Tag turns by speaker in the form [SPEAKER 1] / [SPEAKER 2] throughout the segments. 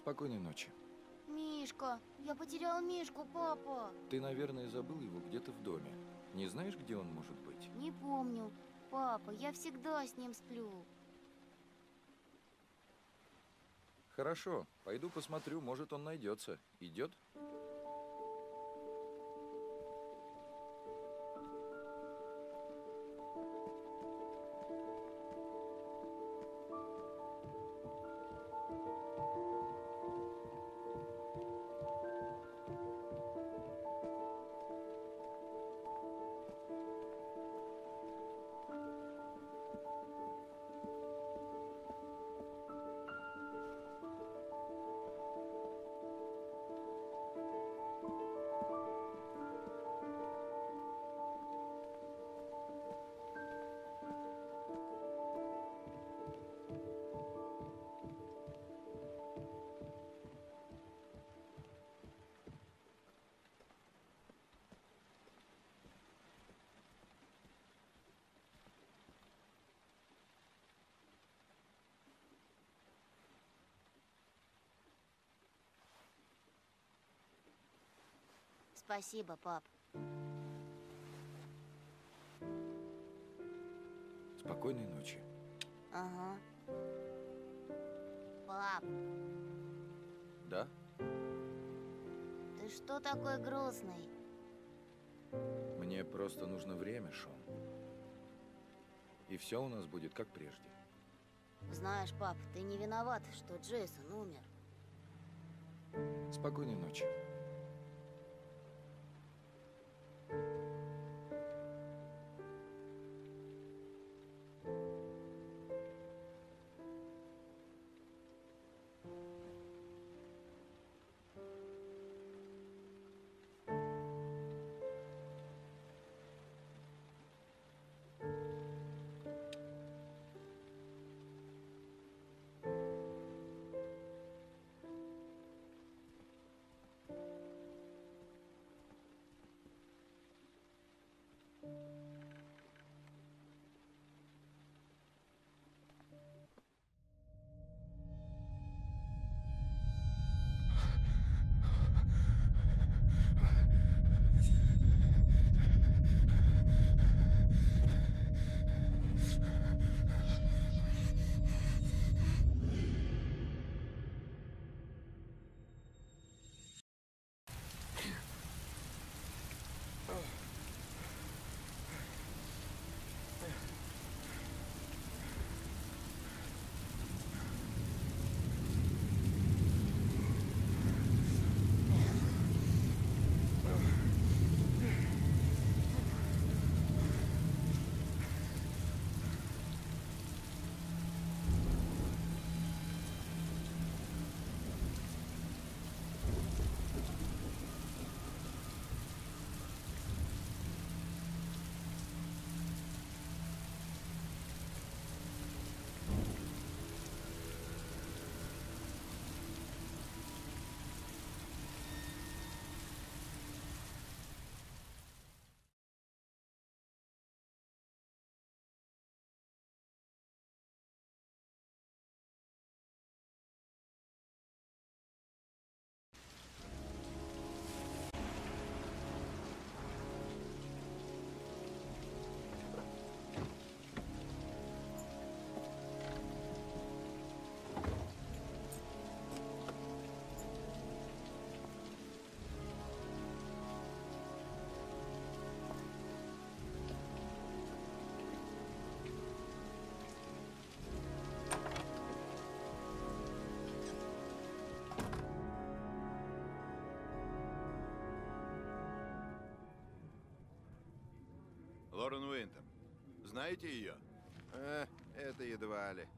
[SPEAKER 1] Спокойной ночи.
[SPEAKER 2] Мишка, я потерял Мишку, папа.
[SPEAKER 1] Ты, наверное, забыл его где-то в доме. Не знаешь, где он может быть?
[SPEAKER 2] Не помню. Папа, я всегда с ним сплю.
[SPEAKER 1] Хорошо, пойду посмотрю, может, он найдется. Идет?
[SPEAKER 2] Спасибо, пап.
[SPEAKER 1] Спокойной ночи.
[SPEAKER 2] Ага. Пап,
[SPEAKER 1] Да?
[SPEAKER 2] ты что такой грустный?
[SPEAKER 1] Мне просто нужно время, Шон. И все у нас будет как прежде.
[SPEAKER 2] Знаешь, пап, ты не виноват, что Джейсон умер.
[SPEAKER 1] Спокойной ночи.
[SPEAKER 3] Лорен Уинтер. Знаете ее?
[SPEAKER 4] Это едва ли.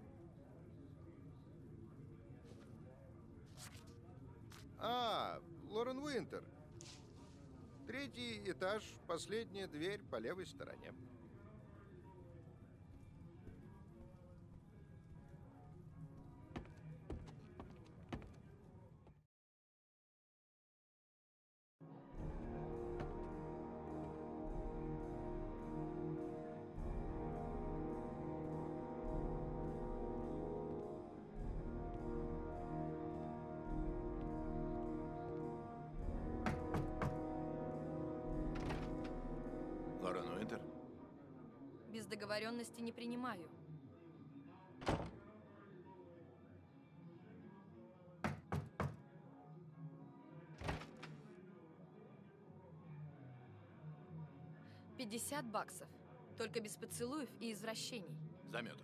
[SPEAKER 4] Лорен Уинтер. Третий этаж, последняя дверь по левой стороне.
[SPEAKER 5] договоренности не принимаю. $50. Только без поцелуев и извращений.
[SPEAKER 3] Заметано.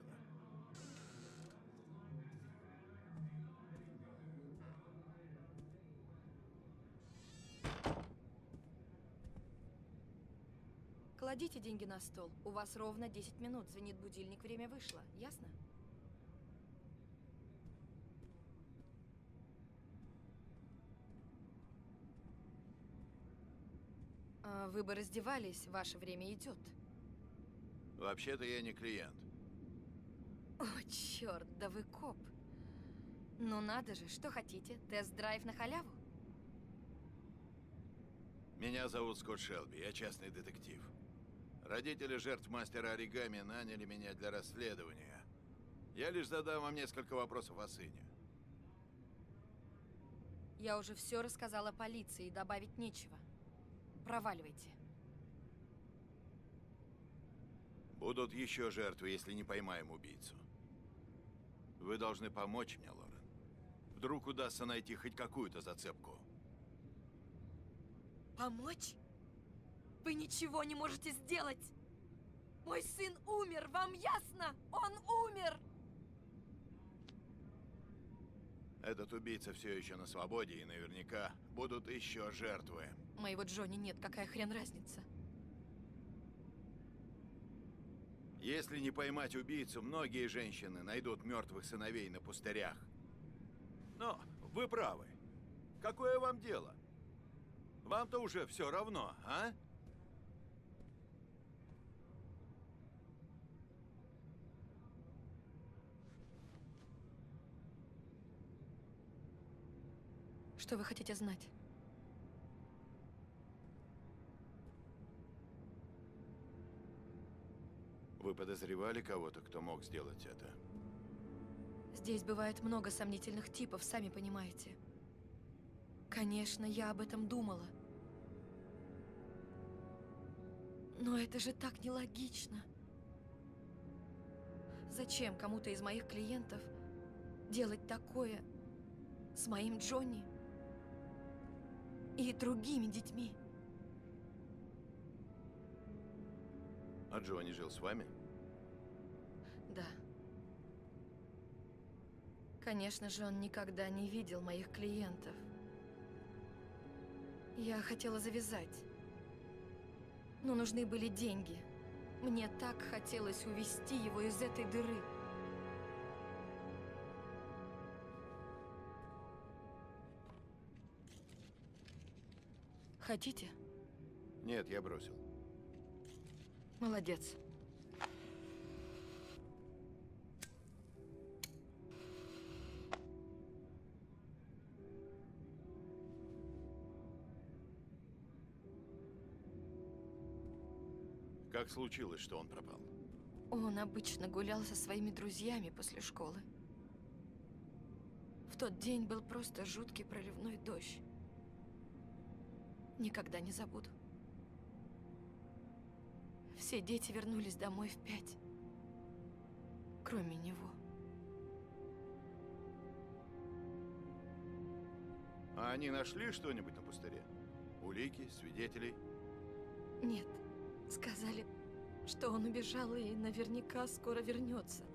[SPEAKER 5] Кладите деньги на стол. У вас ровно 10 минут. Звенит будильник, время вышло. Ясно? Вы бы раздевались, ваше время идет.
[SPEAKER 3] Вообще-то я не клиент.
[SPEAKER 5] О, черт, да вы коп. Ну надо же, что хотите? Тест-драйв на халяву?
[SPEAKER 3] Меня зовут Скотт Шелби, я частный детектив. Родители жертв мастера оригами наняли меня для расследования. Я лишь задам вам несколько вопросов о сыне.
[SPEAKER 5] Я уже все рассказала полиции, добавить нечего. Проваливайте.
[SPEAKER 3] Будут еще жертвы, если не поймаем убийцу. Вы должны помочь мне, Лорен. Вдруг удастся найти хоть какую-то зацепку.
[SPEAKER 5] Помочь? Вы ничего не можете сделать! Мой сын умер, вам ясно? Он умер!
[SPEAKER 3] Этот убийца все еще на свободе, и наверняка будут еще жертвы.
[SPEAKER 5] Моего Джонни нет, какая хрен разница?
[SPEAKER 3] Если не поймать убийцу, многие женщины найдут мертвых сыновей на пустырях. Но вы правы. Какое вам дело? Вам-то уже все равно, а?
[SPEAKER 5] Что вы хотите знать?
[SPEAKER 3] Вы подозревали кого-то, кто мог сделать это?
[SPEAKER 5] Здесь бывает много сомнительных типов, сами понимаете. Конечно, я об этом думала. Но это же так нелогично. Зачем кому-то из моих клиентов делать такое с моим Джонни и другими детьми?
[SPEAKER 3] А Джонни жил с вами?
[SPEAKER 5] Да. Конечно же, он никогда не видел моих клиентов. Я хотела завязать. Но нужны были деньги. Мне так хотелось увести его из этой дыры. Хотите?
[SPEAKER 3] Нет, я бросил.
[SPEAKER 5] Молодец.
[SPEAKER 3] Как случилось, что он пропал?
[SPEAKER 5] Он обычно гулял со своими друзьями после школы. В тот день был просто жуткий проливной дождь. Никогда не забуду. Все дети вернулись домой в 5. Кроме него.
[SPEAKER 3] А они нашли что-нибудь на пустыре? Улики, свидетелей?
[SPEAKER 5] Нет. Сказали, что он убежал и наверняка скоро вернется.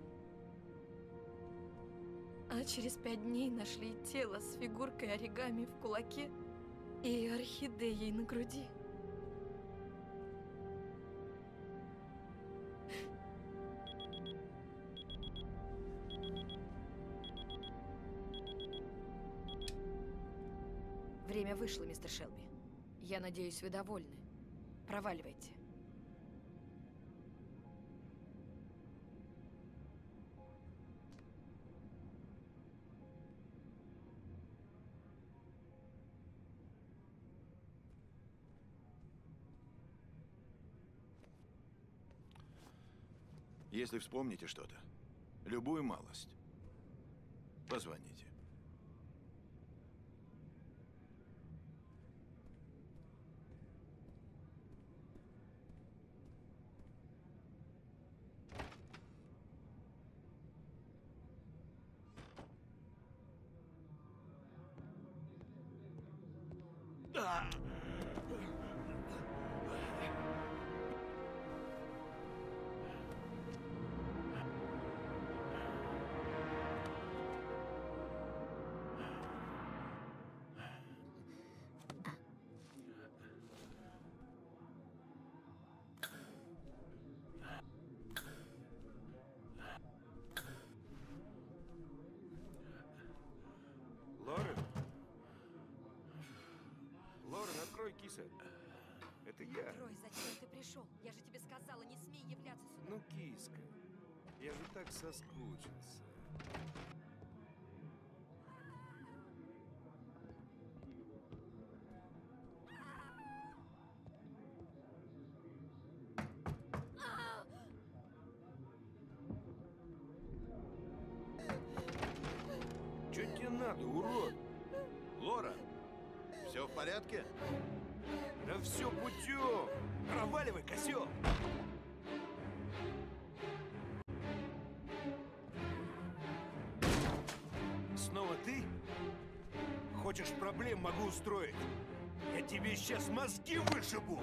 [SPEAKER 5] А через 5 дней нашли тело с фигуркой оригами в кулаке и орхидеей на груди. Время вышло, мистер Шелби. Я надеюсь, вы довольны. Проваливайте.
[SPEAKER 3] Если вспомните что-то, любую малость, позвоните.
[SPEAKER 6] это я.
[SPEAKER 5] Трой, зачем ты пришел? Я же тебе сказала, не смей являться сюда.
[SPEAKER 6] Ну, киска, я же так соскучился. Чё тебе надо, урод?
[SPEAKER 3] Лора, все в порядке?
[SPEAKER 6] Да все путем! Проваливай, козел! Снова ты? Хочешь проблем, могу устроить. Я тебе сейчас мозги вышибу!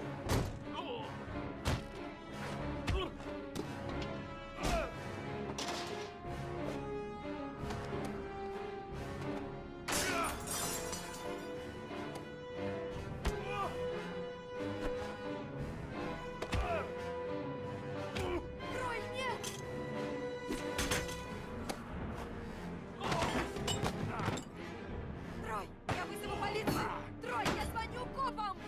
[SPEAKER 5] Трой, нет! Трой, я вызову полицию! Трой, я звоню копам!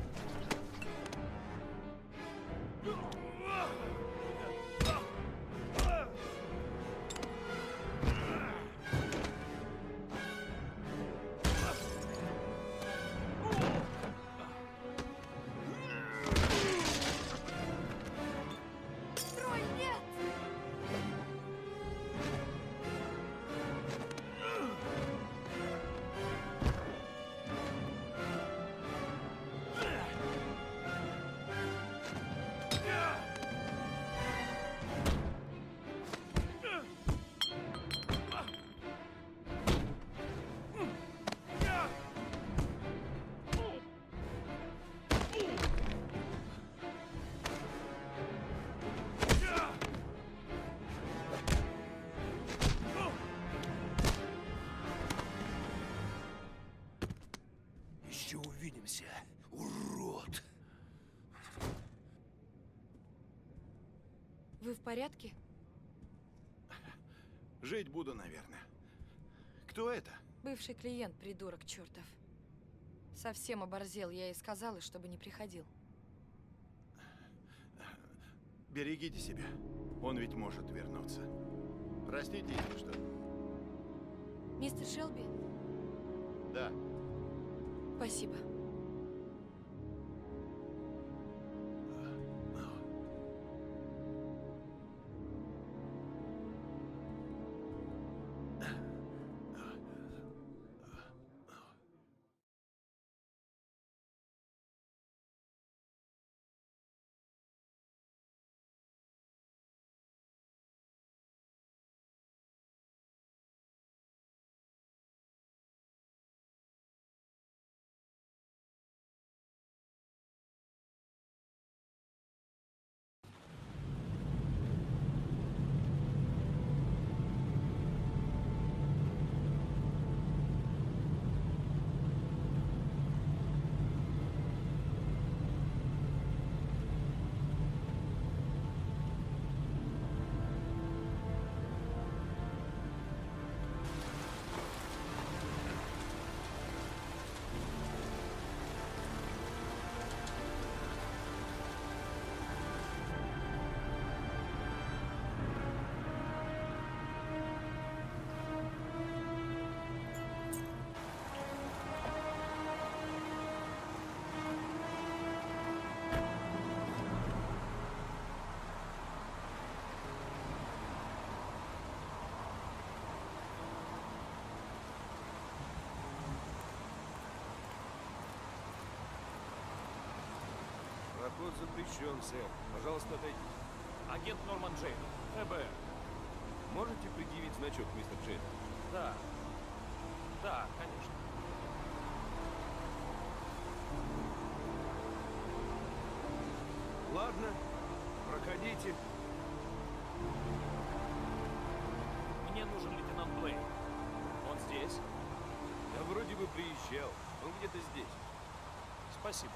[SPEAKER 5] Трой, нет!
[SPEAKER 6] Еще увидимся, урод!
[SPEAKER 5] Вы в порядке?
[SPEAKER 3] Жить буду, наверное. Кто это?
[SPEAKER 5] Бывший клиент, придурок чертов. Совсем оборзел, я ей сказала, чтобы не приходил.
[SPEAKER 3] Берегите себя. Он ведь может вернуться. Простите, если что.
[SPEAKER 5] Мистер Шелби,
[SPEAKER 3] Да.
[SPEAKER 5] спасибо.
[SPEAKER 6] Проход запрещен, сэр. Пожалуйста, отойдите.
[SPEAKER 7] Агент Норман Джейн, ФБР.
[SPEAKER 6] Можете предъявить значок, мистер Джейн?
[SPEAKER 7] Да. Да, конечно.
[SPEAKER 6] Ладно, проходите.
[SPEAKER 7] Мне нужен лейтенант Блейн. Он здесь?
[SPEAKER 6] Да вроде бы приезжал. Он где-то здесь.
[SPEAKER 7] Спасибо.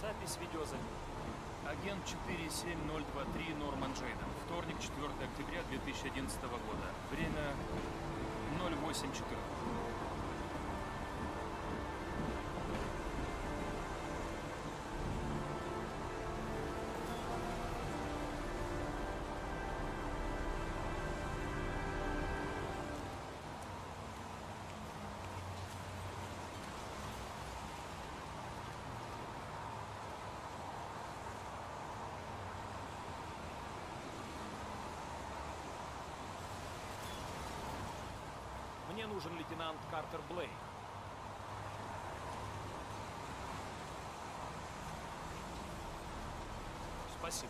[SPEAKER 7] Запись видеозаписи.
[SPEAKER 8] Агент 47023 Норман Джейден. Вторник, 4 октября 2011 года. Время 08:14.
[SPEAKER 7] Мне нужен лейтенант Картер Блейк. Спасибо.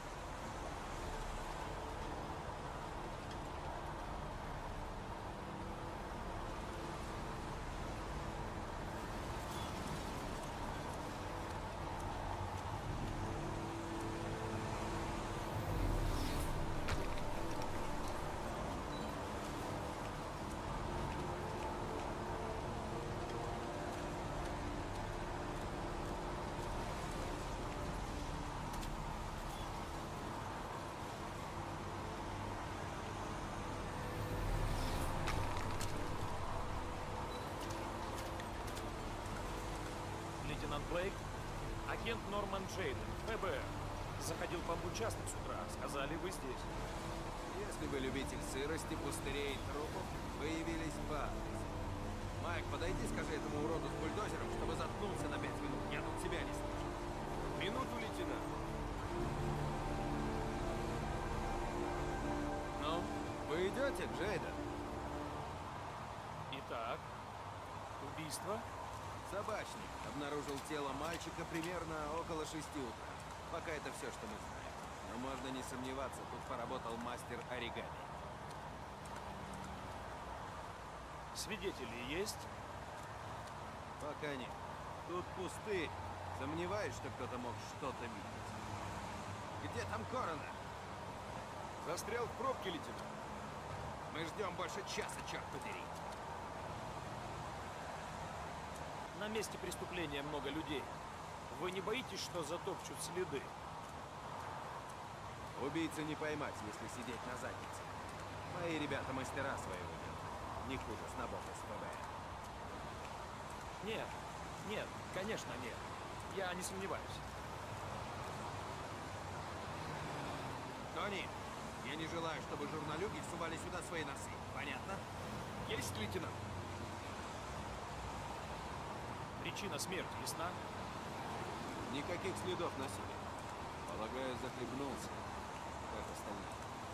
[SPEAKER 7] Лейтенант Блейк, агент Норман Джейден, ФБР. Заходил по участок с утра. Сказали, вы здесь.
[SPEAKER 9] Если вы любитель сырости, пустырей и трупов, вы явились по адресу. Майк, подойди, скажи этому уроду с бульдозером, чтобы заткнулся на 5 минут. Я тут тебя не слышу.
[SPEAKER 6] Минуту, лейтенант.
[SPEAKER 9] Ну, вы идете, Джейден?
[SPEAKER 7] Итак, убийство?
[SPEAKER 9] Собачник обнаружил тело мальчика примерно около 6 утра. Пока это все, что мы знаем. Но можно не сомневаться, тут поработал мастер оригами.
[SPEAKER 7] Свидетели есть?
[SPEAKER 9] Пока нет. Тут пустырь. Сомневаюсь, что кто-то мог что-то видеть. Где там коронер?
[SPEAKER 6] Застрял в пробке, лейтенант.
[SPEAKER 9] Мы ждем больше часа, черт подери.
[SPEAKER 7] На месте преступления много людей. Вы не боитесь, что затопчут следы?
[SPEAKER 9] Убийцу не поймать, если сидеть на заднице. Мои ребята мастера своего дела. Не хуже снобов из ФБР.
[SPEAKER 7] Нет, нет, конечно нет. Я не сомневаюсь.
[SPEAKER 9] Тони, я не желаю, чтобы журналюги сували сюда свои носы. Понятно?
[SPEAKER 6] Есть, лейтенант?
[SPEAKER 7] Причина смерти ясна?
[SPEAKER 9] Никаких следов насилия. Полагаю, захлебнулся. Как остальные.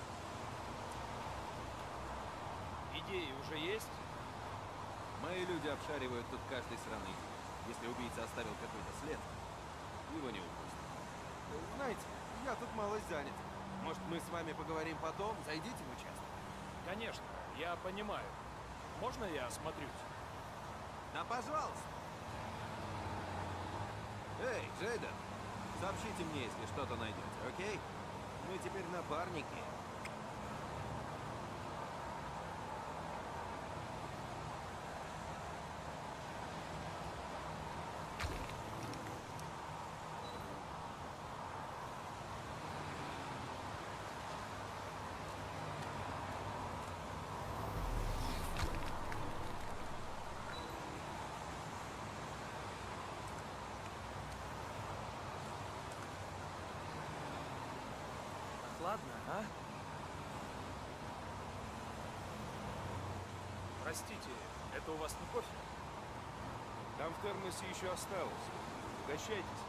[SPEAKER 7] Идеи уже есть?
[SPEAKER 9] Мои люди обшаривают тут каждый сраный день. Если убийца оставил какой-то след, его не упустят. Знаете, я тут малость занят. Может, мы с вами поговорим потом? Зайдите в участок.
[SPEAKER 7] Конечно, я понимаю. Можно я осмотрюсь?
[SPEAKER 9] Да, пожалуйста. Эй, Джейден, сообщите мне, если что-то найдете, окей? Мы теперь напарники.
[SPEAKER 7] Ладно, а? Простите, это у вас не кофе?
[SPEAKER 6] Там в термосе еще осталось. Угощайтесь.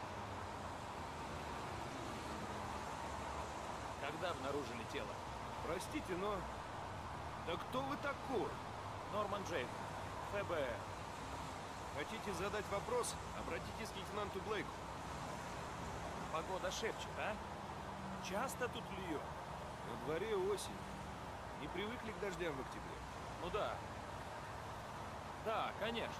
[SPEAKER 7] Когда обнаружили тело?
[SPEAKER 6] Простите, но... Да кто вы такой?
[SPEAKER 7] Норман Джейден, ФБР.
[SPEAKER 6] Хотите задать вопрос? Обратитесь к лейтенанту Блейку.
[SPEAKER 7] Погода шепчет, а? Часто тут льет?
[SPEAKER 6] На дворе осень. Не привыкли к дождям в октябре?
[SPEAKER 7] Ну да. Да, конечно.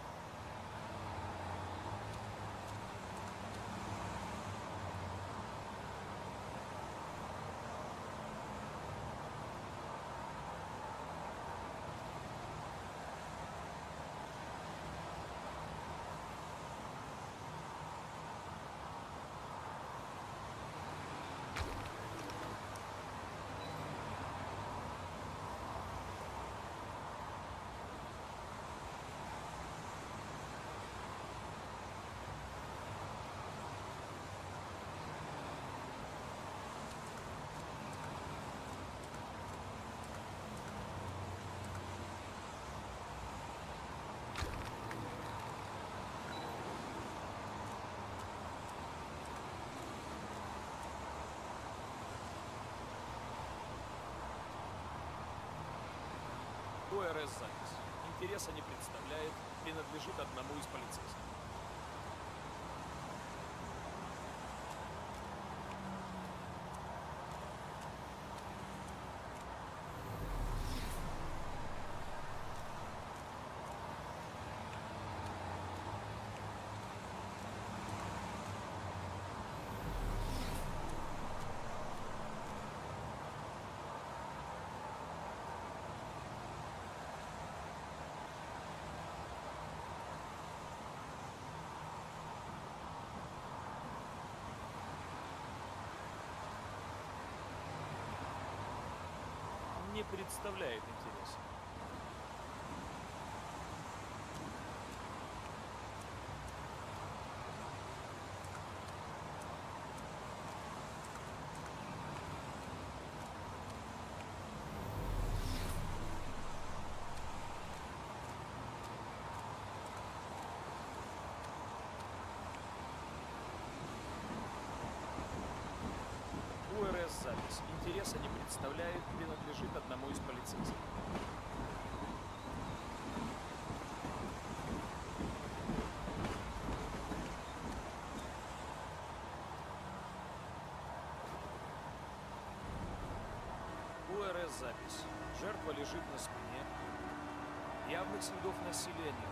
[SPEAKER 7] УРС запись. Интереса не представляет, принадлежит одному из полицейских. Не представляет интереса. УРС запись. Интереса не представляет, принадлежит одному из полицейских. УРС запись. Жертва лежит на спине. Явных следов насилия нет.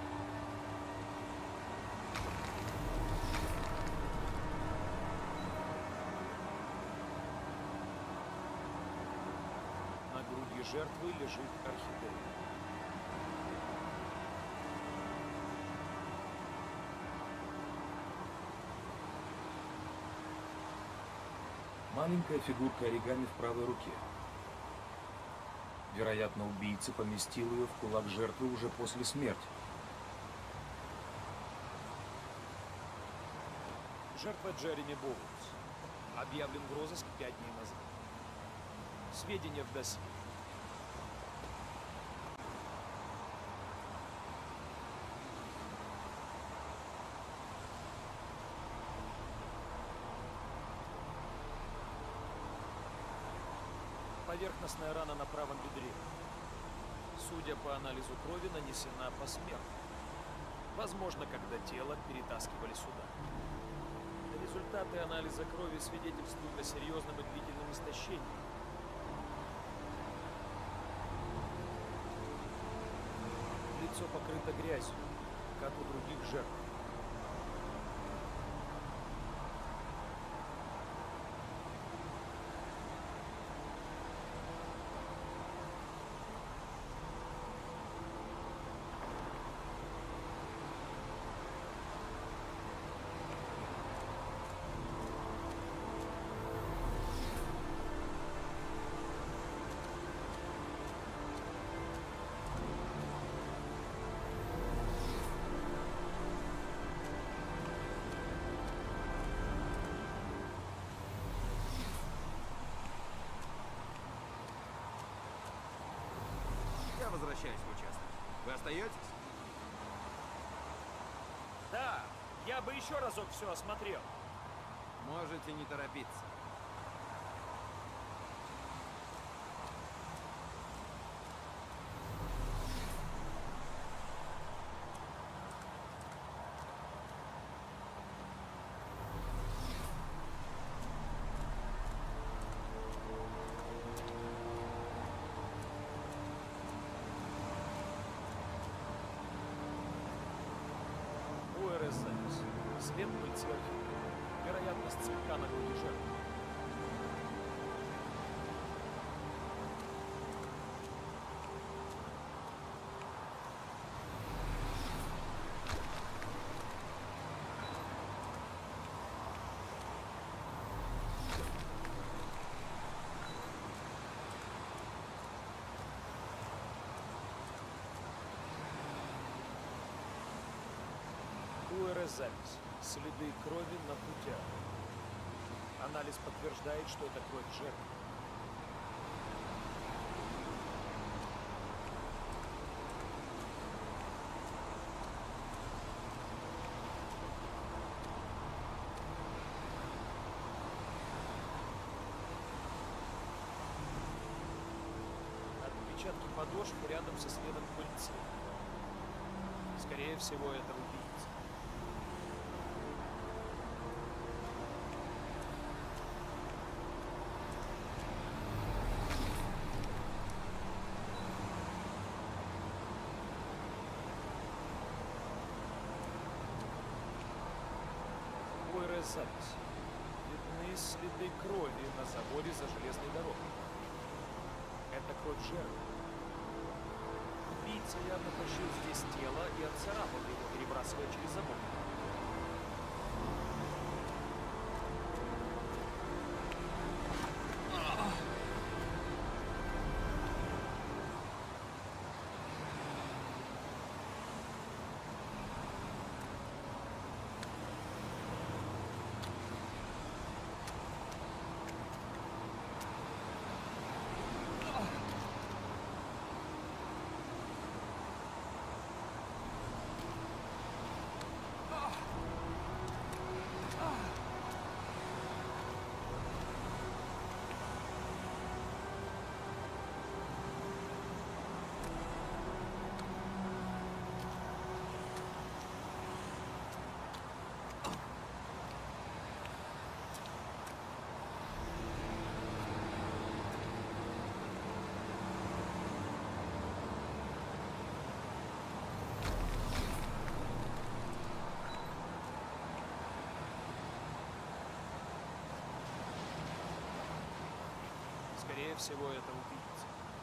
[SPEAKER 7] На груди жертвы лежит орхидея. Маленькая фигурка оригами в правой руке. Вероятно, убийца поместил ее в кулак жертвы уже после смерти. Жертва Джереми Боуэнс. Объявлен в розыск 5 дней назад. Сведения в досье. Поверхностная рана на правом бедре. Судя по анализу крови, нанесена посмертно. Возможно, когда тело перетаскивали сюда. Результаты анализа крови свидетельствуют о серьезном и длительном истощении. Лицо покрыто грязью, как у других жертв.
[SPEAKER 9] Я возвращаюсь в участок. Вы остаетесь?
[SPEAKER 7] Да, я бы еще разок все осмотрел.
[SPEAKER 9] Можете не торопиться.
[SPEAKER 7] УРС запись. След пыльцы орхидеи. Вероятность цветка на груди жертвы. УРС запись. Следы крови на путях. Анализ подтверждает, что это кровь жертвы. отпечатки подошв рядом со следом пыльцы. Скорее всего, это убийца. Запись. Видны следы крови на заборе за железной дорогой. Это кровь жертвы. Убийца явно тащил здесь тело и отцарапал его, перебрасывая через забор. Скорее всего, это убийца.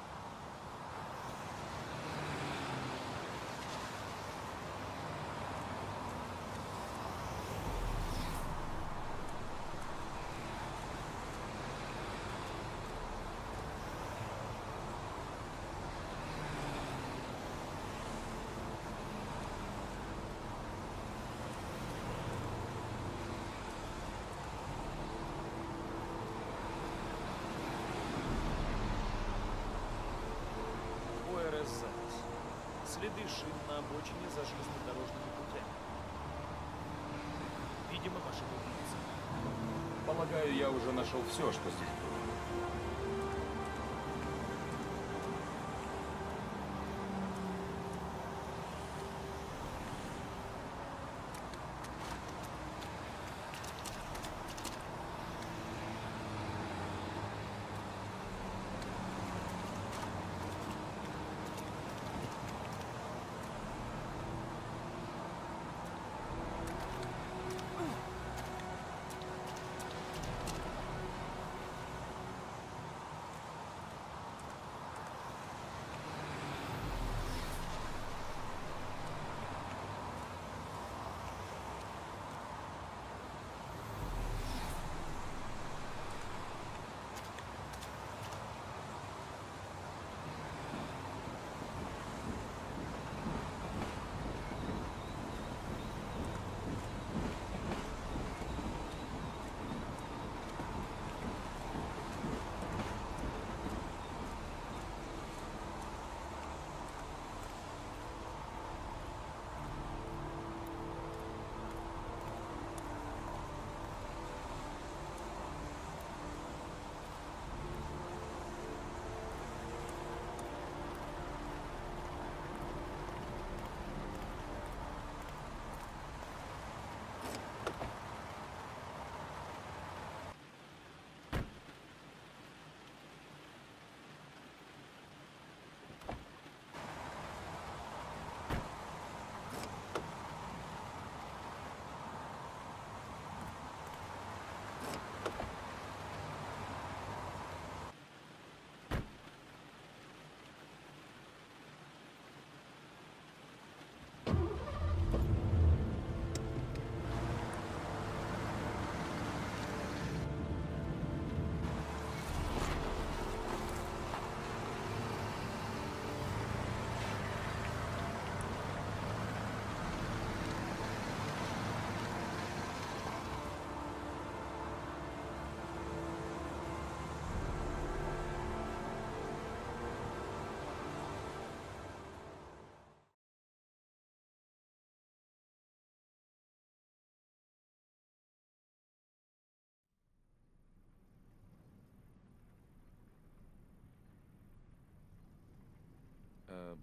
[SPEAKER 7] Запись. Следы шин на обочине за железнодорожными путями. Видимо, машина убийцы.
[SPEAKER 8] Полагаю, я уже нашел все, что здесь было.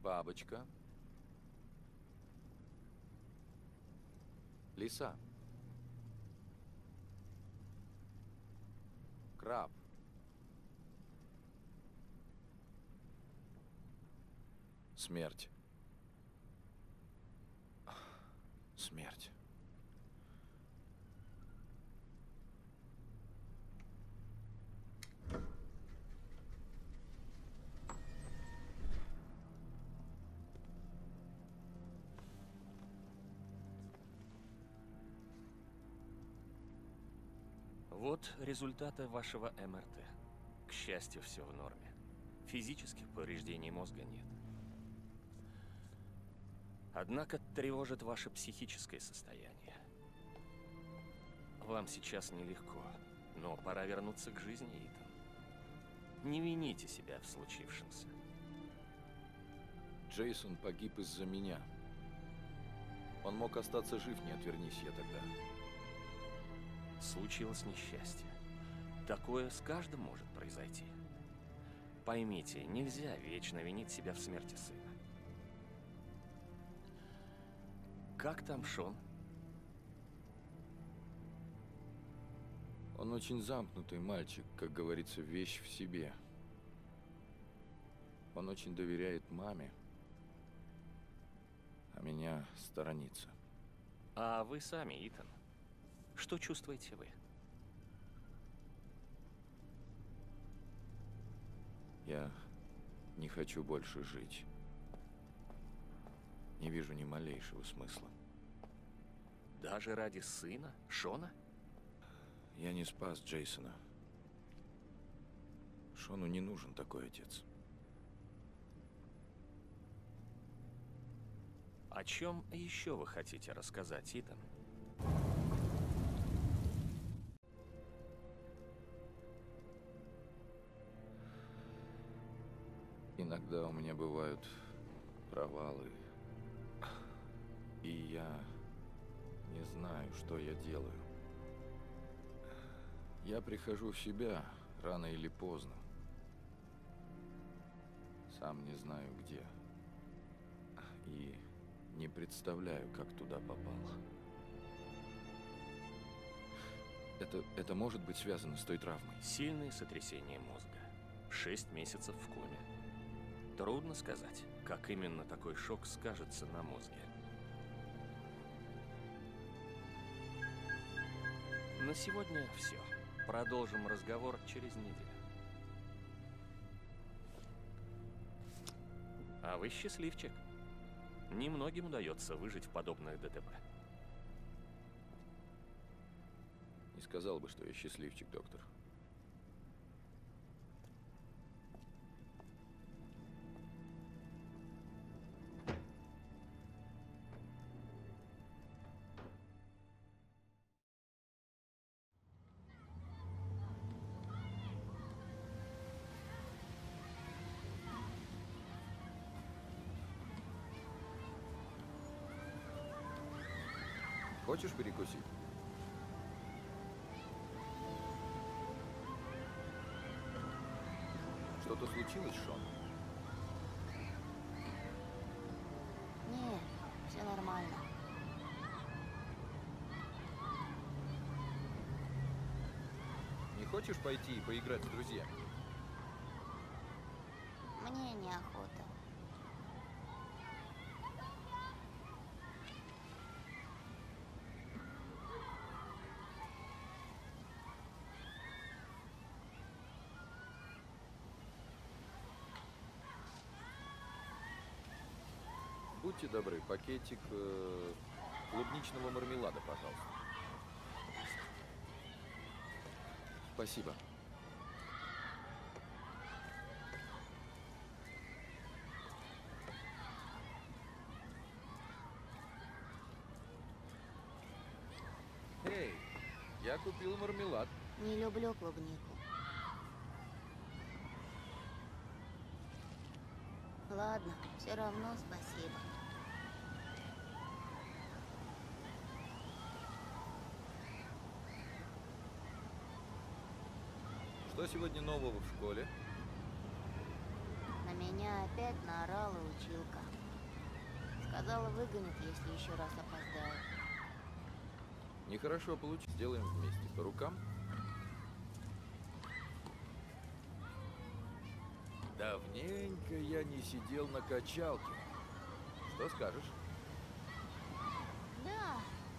[SPEAKER 1] Бабочка. Лиса. Краб. Смерть. Смерть.
[SPEAKER 10] Вот результаты вашего МРТ. К счастью, все в норме. Физических повреждений мозга нет. Однако тревожит ваше психическое состояние. Вам сейчас нелегко, но пора вернуться к жизни, Итан. Не вините себя в случившемся.
[SPEAKER 1] Джейсон погиб из-за меня. Он мог остаться жив, не отвернись я тогда.
[SPEAKER 10] Случилось несчастье. Такое с каждым может произойти. Поймите, нельзя вечно винить себя в смерти сына. Как там Шон?
[SPEAKER 1] Он очень замкнутый мальчик, как говорится, вещь в себе. Он очень доверяет маме, а меня сторонится.
[SPEAKER 10] А вы сами, Итан, что чувствуете вы?
[SPEAKER 1] Я не хочу больше жить. Не вижу ни малейшего смысла.
[SPEAKER 10] Даже ради сына, Шона?
[SPEAKER 1] Я не спас Джейсона. Шону не нужен такой отец.
[SPEAKER 10] О чем еще вы хотите рассказать, Итан?
[SPEAKER 1] Иногда у меня бывают провалы. И я не знаю, что я делаю. Я прихожу в себя рано или поздно. Сам не знаю где. И не представляю, как туда попал. Это может быть связано с той травмой?
[SPEAKER 10] Сильное сотрясение мозга. 6 месяцев в коме. Трудно сказать, как именно такой шок скажется на мозге. На сегодня все. Продолжим разговор через неделю. А вы счастливчик. Немногим удается выжить в подобных ДТП.
[SPEAKER 1] Не сказал бы, что я счастливчик, доктор. Хочешь перекусить? Что-то случилось, Шон?
[SPEAKER 2] Не, все нормально.
[SPEAKER 1] Не хочешь пойти и поиграть с друзьями?
[SPEAKER 2] Мне неохота.
[SPEAKER 1] Будьте добры, пакетик клубничного мармелада, пожалуйста. Спасибо. Эй, я купил мармелад.
[SPEAKER 2] Не люблю клубнику. Ладно, все равно спасибо.
[SPEAKER 1] Что сегодня нового в школе?
[SPEAKER 2] На меня меня опять наорала училка. Сказала, выгонит, если еще раз опоздаю.
[SPEAKER 1] Нехорошо получилось. Сделаем вместе. По рукам? Давненько я не сидел на качалке. Что скажешь?
[SPEAKER 2] Да.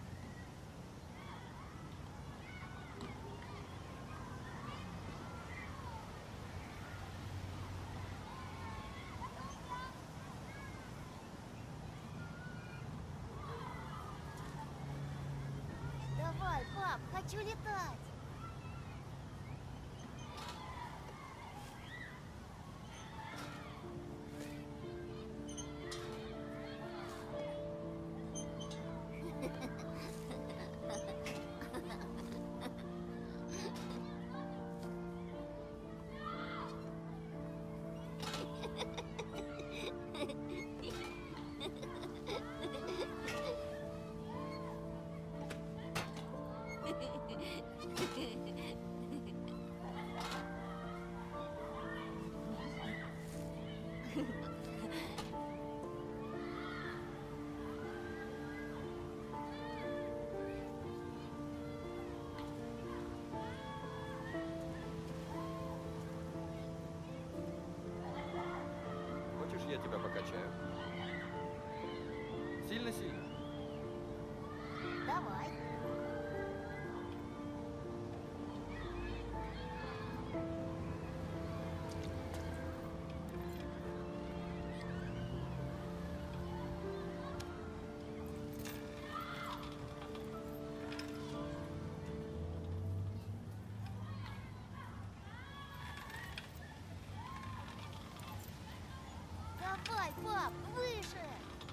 [SPEAKER 2] Давай, пап, хочу летать.
[SPEAKER 1] Хочешь, я тебя покачаю? Сильно-сильно.
[SPEAKER 2] Давай. Давай, пап, выше!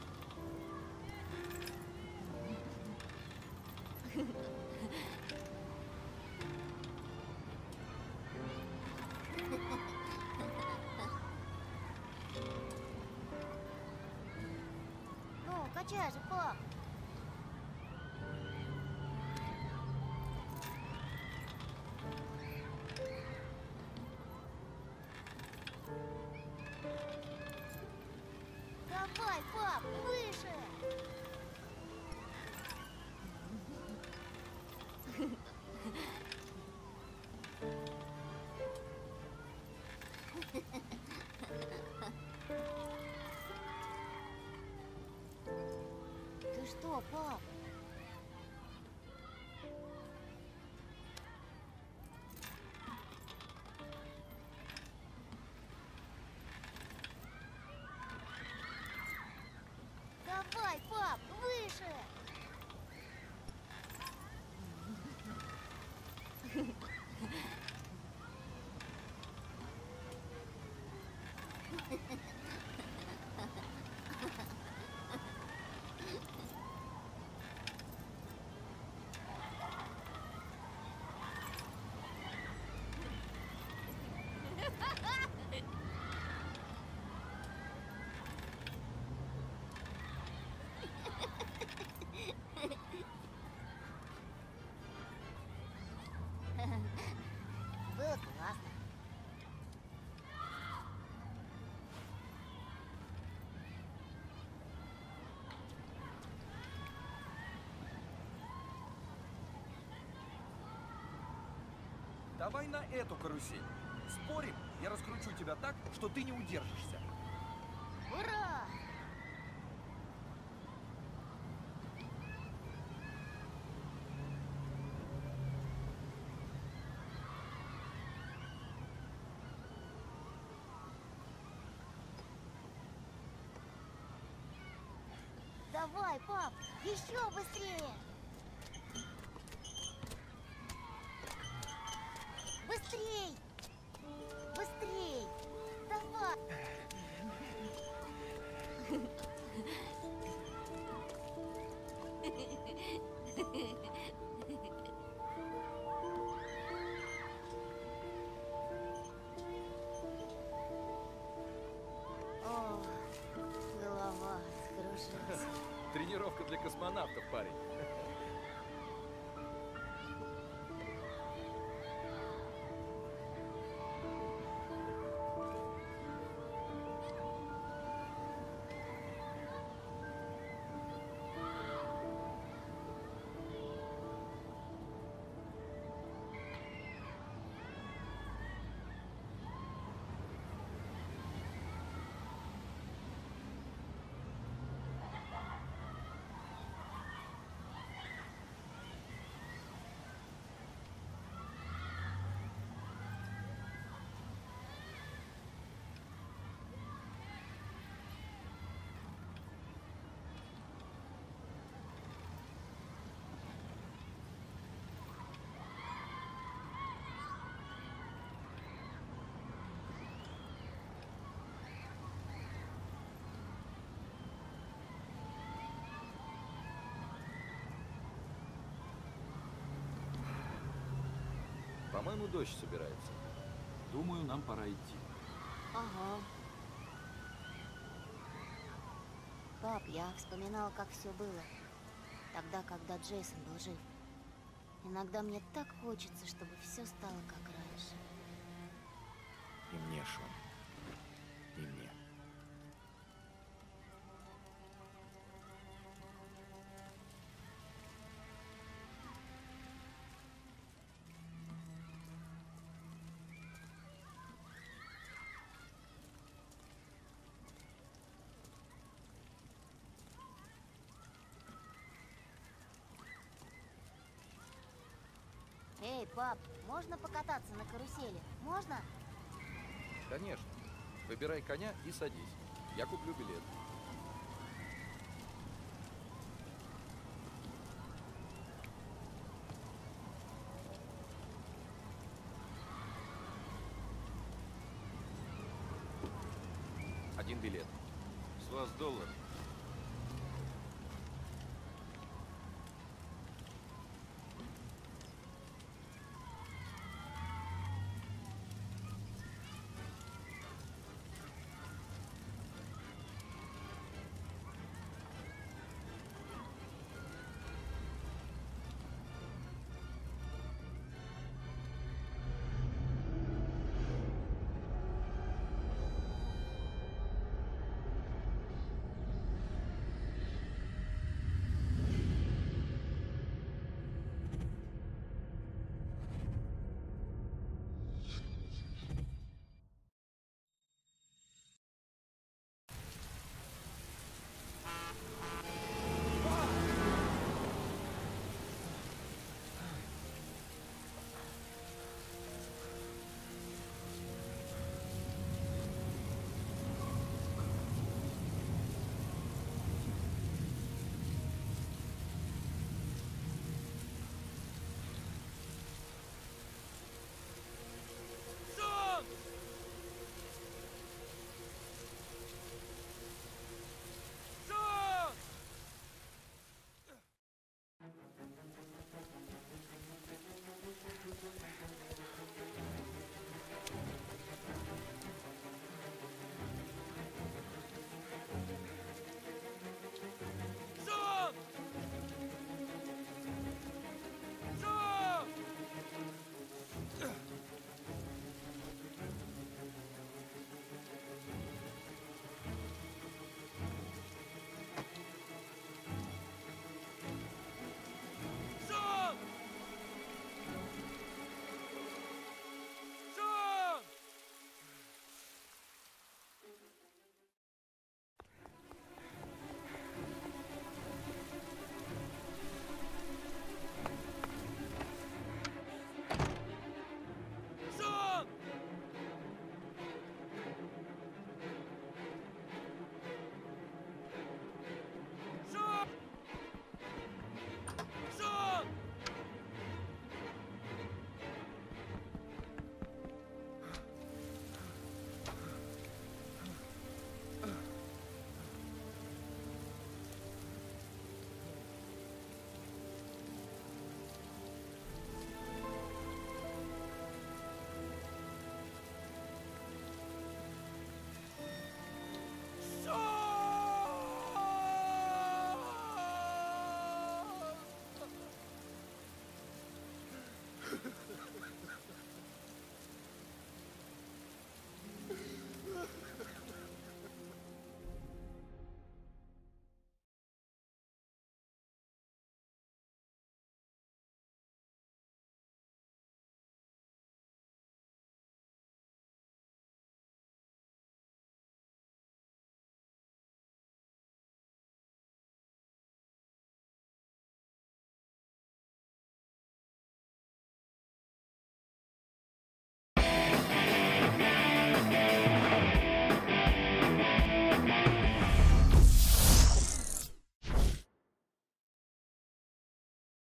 [SPEAKER 2] Ну, качай же, пап! Давай, пап, выше! Ты что, пап? Давай, пап, выше! Было классно.
[SPEAKER 9] Давай на эту карусель. Спорим, я раскручу тебя так, что ты не удержишься.
[SPEAKER 2] Ура! Давай, пап, еще быстрее! Быстрей! Быстрей! Давай! О, голова скружилась.
[SPEAKER 1] Тренировка для космонавтов, парень. По-моему, дождь собирается.
[SPEAKER 8] Думаю, нам пора идти.
[SPEAKER 2] Ага. Пап, я вспоминала, как все было. Тогда, когда Джейсон был жив. Иногда мне так хочется, чтобы все стало как раньше.
[SPEAKER 1] И мне, Шон. И мне.
[SPEAKER 2] Эй, пап, можно покататься на карусели? Можно?
[SPEAKER 1] Конечно. Выбирай коня и садись. Я куплю билет. Один билет.
[SPEAKER 9] С вас $1.